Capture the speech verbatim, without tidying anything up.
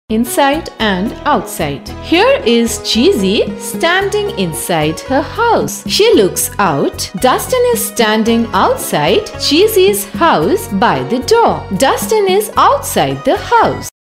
inside and outside. Here is Cheesy standing inside her house. She looks out. Dustin is standing outside Cheesy's house by the door. Dustin is outside the house.